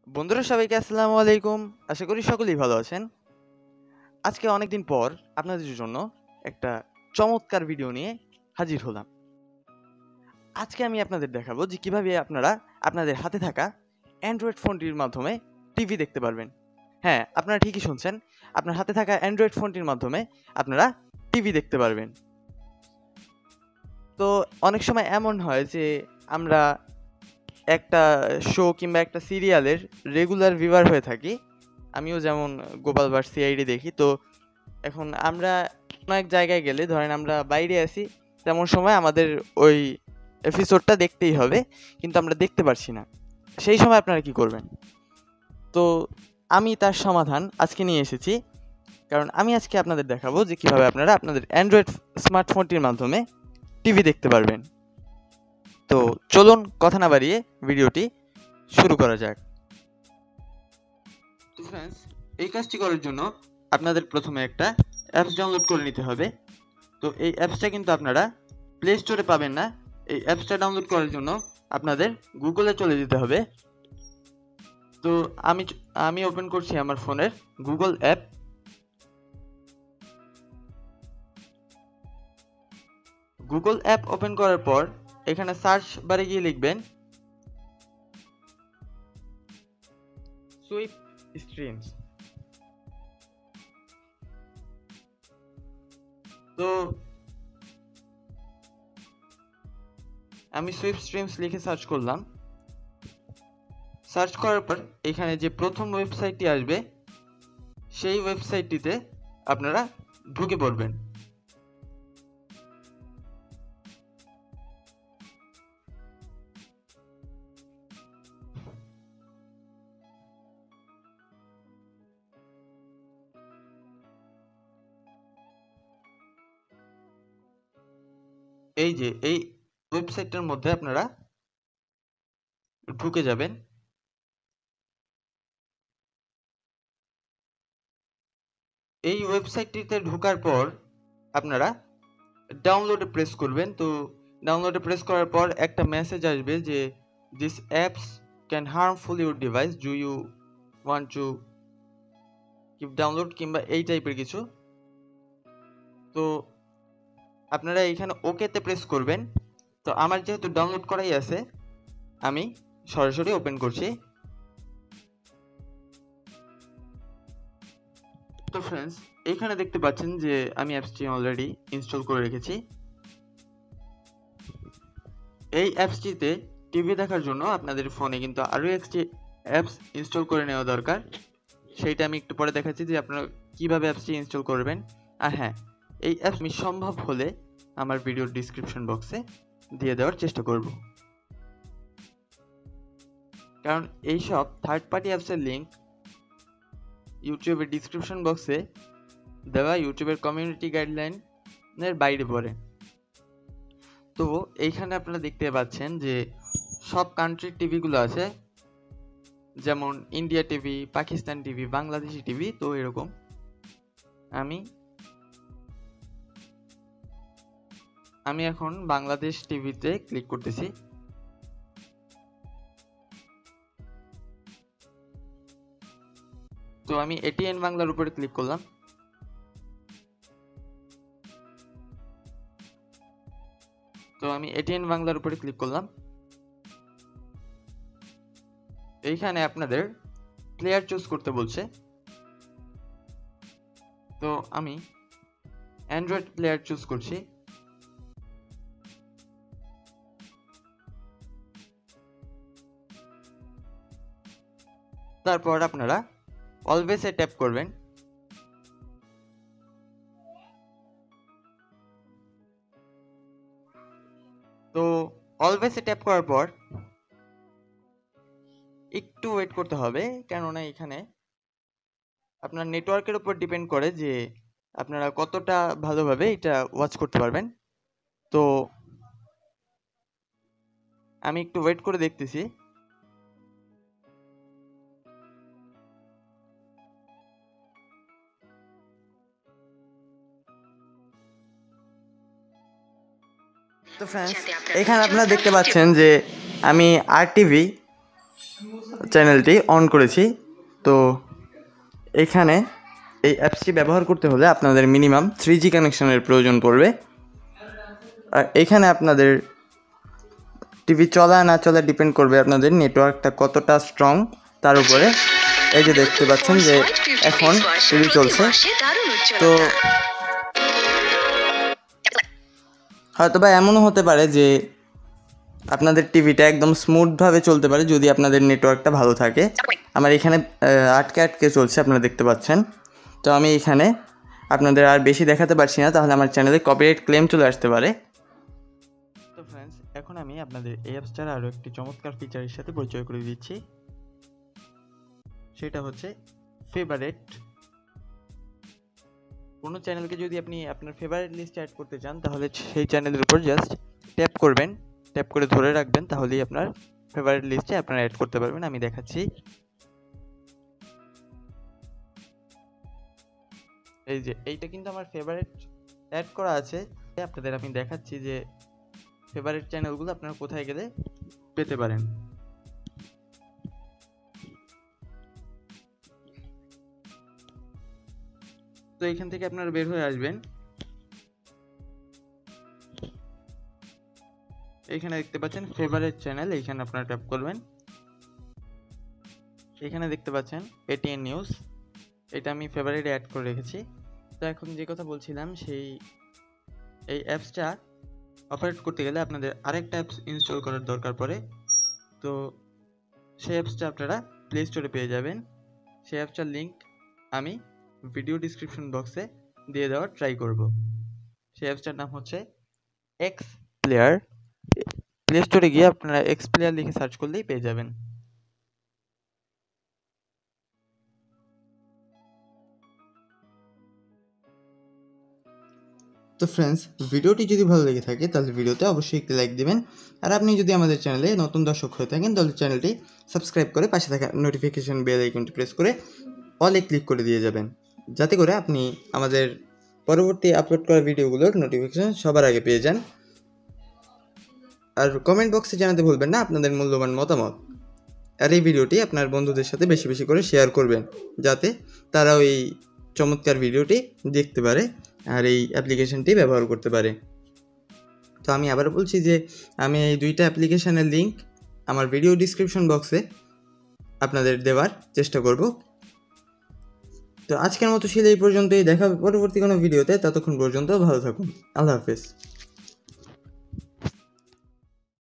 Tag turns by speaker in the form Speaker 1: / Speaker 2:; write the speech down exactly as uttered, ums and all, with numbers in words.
Speaker 1: বন্ধুরা সবাইকে আসসালামু আলাইকুম। আশা করি সকলেই ভালো আছেন। আজকে অনেকদিন পর আপনাদের জন্য একটা চমৎকার ভিডিও নিয়ে হাজির হলাম। আজকে আমি আপনাদের দেখাবো যে কিভাবে আপনারা আপনাদের হাতে থাকা অ্যান্ড্রয়েড ফোনটির মাধ্যমে টিভি দেখতে পারবেন। হ্যাঁ, আপনারা ঠিকই শুনছেন। আপনার হাতে থাকা অ্যান্ড্রয়েড ফোনটির মাধ্যমে আপনারা টিভি দেখতে পারবেন। তো অনেক সময় এমন হয় যে আমরা একটা শো কিংবা একটা সিরিয়ালের রেগুলার ভিউয়ার হয়ে থাকি। আমিও যেমন গোপাল ভার্স সিআইডি দেখি। তো এখন আমরা কোনো এক জায়গায় গেলে ধরেন আমরা বাইরে আছি, তেমন সময় আমাদের ওই এপিসোডটা দেখতেই হবে, কিন্তু আমরা দেখতে পারছি না। সেই সময় আপনারা কি করবেন? তো আমি তার সমাধান আজকে নিয়ে এসেছি, কারণ আমি আজকে আপনাদের দেখাবো যে কীভাবে আপনারা আপনাদের অ্যান্ড্রয়েড স্মার্টফোনটির মাধ্যমে টিভি দেখতে পারবেন। তো চলুন কথা না বাড়িয়ে ভিডিওটি শুরু করা যাক। তো ফ্রেন্ডস, এই কাজটি করার জন্য আপনাদের প্রথমে একটা অ্যাপস ডাউনলোড করে নিতে হবে। তো এই অ্যাপসটা কিন্তু আপনারা প্লে স্টোরে পাবেন না। এই অ্যাপসটা ডাউনলোড করার জন্য আপনাদের গুগলে চলে যেতে হবে। তো আমি আমি ওপেন করছি আমার ফোনের Google app. Google app open করার পর এখানে সার্চ বারে গিয়ে লিখবেন সুইপ স্ট্রিমস। তো আমি সুইপ স্ট্রিমস লিখে সার্চ করলাম। সার্চ করার পর এখানে যে প্রথম ওয়েবসাইটটি আসবে সেই ওয়েবসাইটটিতে আপনারা ঢুকে পড়বেন। এই যে এই ওয়েবসাইটটার মধ্যে আপনারা ঢুকে যাবেন। এই ওয়েবসাইটটিতে ঢোকার পর আপনারা ডাউনলোডে প্রেস করবেন। তো ডাউনলোডে প্রেস করার পর একটা মেসেজ আসবে যে this apps can harmful your device, do you want to keep download কিংবা এই টাইপের কিছু। তো আপনারা এইখানে ওকেতে প্রেস করবেন। তো আমার যেহেতু ডাউনলোড করাই আছে, আমি সরাসরি ওপেন করছি। তো ফ্রেন্ডস, এইখানে দেখতে পাচ্ছেন যে আমি অ্যাপসটি অলরেডি ইনস্টল করে রেখেছি। এই অ্যাপসটিতে টিভি দেখার জন্য আপনাদের ফোনে কিন্তু আরও একটি অ্যাপস ইনস্টল করে নেওয়া দরকার। সেইটা আমি একটু পরে দেখাচ্ছি যে আপনারা কীভাবে অ্যাপসটি ইনস্টল করবেন। আর হ্যাঁ, এই অ্যাপস আমি সম্ভব হলে আমার ভিডিওর ডিসক্রিপশন বক্সে দিয়ে দেওয়ার চেষ্টা করব, কারণ এইসব থার্ড পার্টি অ্যাপসের লিঙ্ক ইউটিউবের ডিসক্রিপশন বক্সে দেওয়া ইউটিউবের কমিউনিটি গাইডলাইনের বাইরে পড়ে। তো এইখানে আপনারা দেখতে পাচ্ছেন যে সব কান্ট্রির টিভিগুলো আছে, যেমন India TV, Pakistan TV, Bangladeshi TV. তো এরকম আমি আমি এখন বাংলাদেশ টিভিতে ক্লিক করতেছি। তো আমি এটিএন বাংলার উপরে ক্লিক করলাম। তো আমি এটিএন বাংলার উপরে ক্লিক করলাম। এইখানে আপনাদের প্লেয়ার চুজ করতে বলছে। তো আমি অ্যান্ড্রয়েড প্লেয়ার চুজ করছি। তারপর আপনারা অলওয়েজে ট্যাপ করবেন। তো অলওয়েজে ট্যাপ করার পর একটু ওয়েট করতে হবে, কেননা এখানে আপনার নেটওয়ার্কের উপর ডিপেন্ড করে যে আপনারা কতটা ভালোভাবে এটা ওয়াচ করতে পারবেন। তো আমি একটু ওয়েট করে দেখতেছি। তো ফ্রেন্ডস, এখানে আপনারা দেখতে পাচ্ছেন যে আমি আর টিভি চ্যানেলটি অন করেছি। তো এখানে এই অ্যাপসটি ব্যবহার করতে হলে আপনাদের মিনিমাম থ্রি জি কানেকশনের প্রয়োজন পড়বে। আর এখানে আপনাদের টিভি চলা না চলা ডিপেন্ড করবে আপনাদের নেটওয়ার্কটা কতটা স্ট্রং তার উপরে। এই যে দেখতে পাচ্ছেন যে এখন টিভি চলছে। তো হয়তো বা এমনও হতে পারে যে আপনাদের টিভিটা একদম স্মুথভাবে চলতে পারে যদি আপনাদের নেটওয়ার্কটা ভালো থাকে। আমার এখানে আটকে আটকে চলছে, আপনারা দেখতে পাচ্ছেন। তো আমি এখানে আপনাদের আর বেশি দেখাতে পারছি না, তাহলে আমার চ্যানেলে কপিরাইট ক্লেম চলে আসতে পারে। তো ফ্রেন্ডস, এখন আমি আপনাদের এই অ্যাপসটার আরও একটি চমৎকার ফিচারের সাথে পরিচয় করে দিচ্ছি। সেটা হচ্ছে ফেভারেট। কোনো চ্যানেলকে যদি আপনি আপনার ফেভারিট লিস্টে অ্যাড করতে চান, তাহলে সেই চ্যানেলের উপর জাস্ট ট্যাপ করবেন, ট্যাপ করে ধরে রাখবেন, তাহলেই আপনার ফেভারিট লিস্টে আপনারা অ্যাড করতে পারবেন। আমি দেখাচ্ছি। এই যে এইটা কিন্তু আমার ফেভারিট অ্যাড করা আছে। আপনাদের আমি দেখাচ্ছি যে ফেভারিট চ্যানেলগুলো আপনারা কোথায় গেলে পেতে পারেন। তো এখান থেকে আপনারা বের হয়ে আসবেন। এখানে দেখতে পাচ্ছেন ফেভারিট চ্যানেল, এইখানে আপনারা ট্যাপ করবেন। এখানে দেখতে পাচ্ছেন এটিএন নিউজ, এটা আমি ফেভারিটে অ্যাড করে রেখেছি। তো এখন যে কথা বলছিলাম, সেই এই অ্যাপসটা অপারেট করতে গেলে আপনাদের আরেকটা অ্যাপস ইনস্টল করার দরকার পড়ে। তো সেই অ্যাপসটা আপনারা প্লে স্টোরে পেয়ে যাবেন। সেই অ্যাপসটার লিঙ্ক আমি ভিডিও ডিসক্রিপশন বক্সে দিয়ে দেওয়ার ট্রাই করব। সেই অ্যাপসটার নাম হচ্ছে এক্স প্লেয়ার। প্লে স্টোরে গিয়ে আপনারা এক্স প্লেয়ার লিখে সার্চ করলেই পেয়ে যাবেন। তো ফ্রেন্ডস, ভিডিওটি যদি ভালো লেগে থাকে তাহলে ভিডিওতে অবশ্যই একটি লাইক দিবেন। আর আপনি যদি আমাদের চ্যানেলে নতুন দর্শক হয়ে থাকেন তাহলে চ্যানেলটি সাবস্ক্রাইব করে পাশে থাকা নোটিফিকেশন বেল আইকনটি প্রেস করে অলে ক্লিক করে দিয়ে যাবেন, যাতে করে আপনি আমাদের পরবর্তী আপলোড করা ভিডিওগুলোর নোটিফিকেশন সবার আগে পেয়ে যান। আর কমেন্ট বক্সে জানাতে ভুলবেন না আপনাদের মূল্যবান মতামত। আর এই ভিডিওটি আপনার বন্ধুদের সাথে বেশি বেশি করে শেয়ার করবেন, যাতে তারাও এই চমৎকার ভিডিওটি দেখতে পারে আর এই অ্যাপ্লিকেশনটি ব্যবহার করতে পারে। তো আমি আবার বলছি যে আমি এই দুইটা অ্যাপ্লিকেশনের লিঙ্ক আমার ভিডিও ডিসক্রিপশন বক্সে আপনাদের দেওয়ার চেষ্টা করব। তো আজকের মতো ছিল এই পর্যন্তই। দেখা হবে পরবর্তী কোনো ভিডিওতে। ততক্ষণ পর্যন্ত ভালো থাকুন। আল্লাহ হাফেজ।